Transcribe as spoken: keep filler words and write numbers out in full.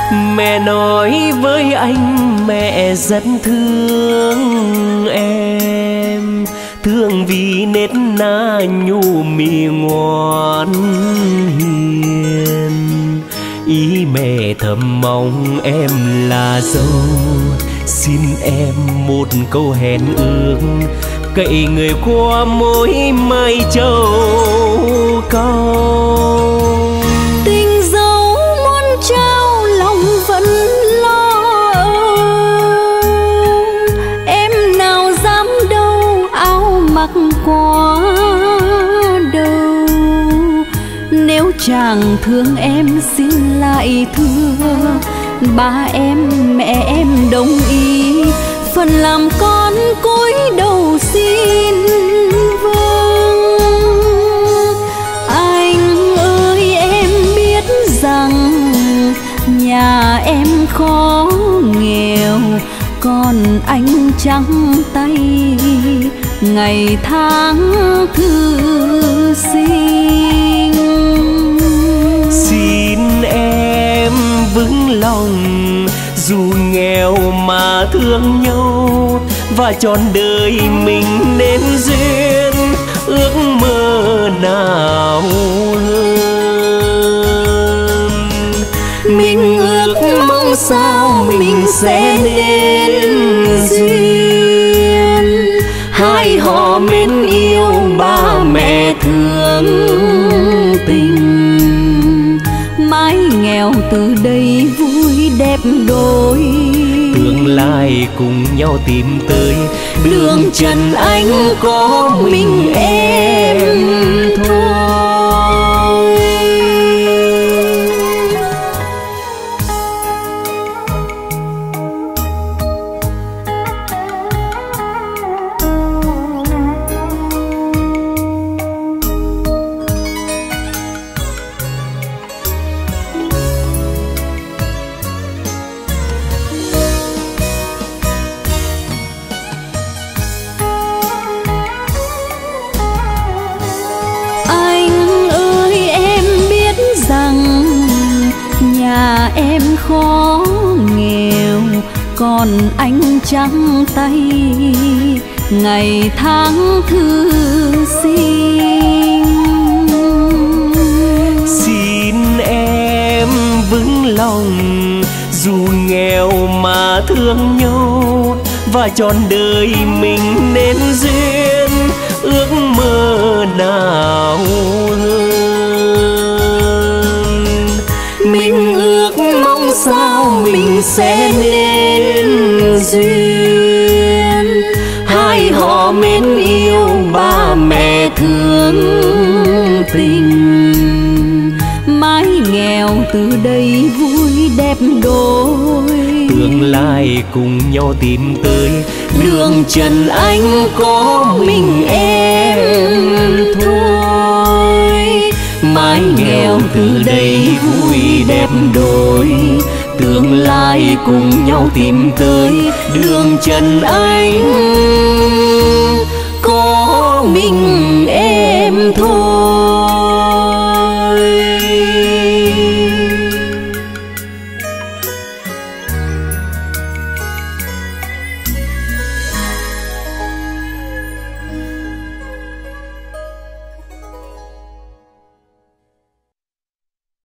Mẹ nói với anh mẹ rất thương em, thương vì nết na nhu mì ngoan hiền. Ý mẹ thầm mong em là dâu, xin em một câu hẹn ước, cậy người qua mối mai châu câu. Tình dấu muốn trao lòng vẫn lo âu, em nào dám đâu áo mặc quá đầu. Nếu chàng thương em xin lại thưa, ba em mẹ em đồng ý, phần làm con cúi đầu xin vâng. Anh ơi em biết rằng nhà em khó nghèo, còn anh trắng tay ngày tháng thư sinh. Xin em vững lòng dù nghèo mà thương nhau, và trọn đời mình nên duyên ước mơ nào hơn. Mình ước mong sao mình sẽ nên duyên, hai họ mến yêu ba mẹ thương tình, mái nghèo từ đây vui đẹp đôi, tương lai cùng nhau tìm tới đường trần anh có mình em thôi. Em khó nghèo, còn anh trắng tay ngày tháng thư sinh. Xin em vững lòng dù nghèo mà thương nhau, và trọn đời mình nên duyên ước mơ nào hơn. Mình ước mong sao mình sẽ nên duyên, hai họ mến yêu ba mẹ thương tình, mái nghèo từ đây vui đẹp đôi, tương lai cùng nhau tìm tới đường trần anh có mình em thôi. Mái nghèo từ đây vui đẹp đôi, tương lai cùng nhau tìm tới đường trần anh